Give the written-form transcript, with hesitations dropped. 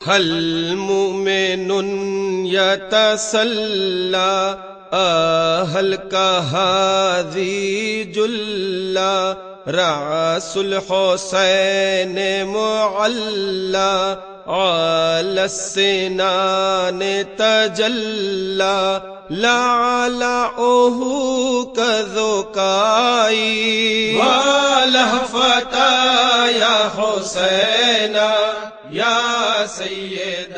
हल मुमिनुन यतसल्ला अहल का हाजी जुल्ला रासुल हुसैन मुअल्ला अलस्सिनान तजल्ला लालअहु कज़ुकाई वालहफता या हुसैना या सय्यदा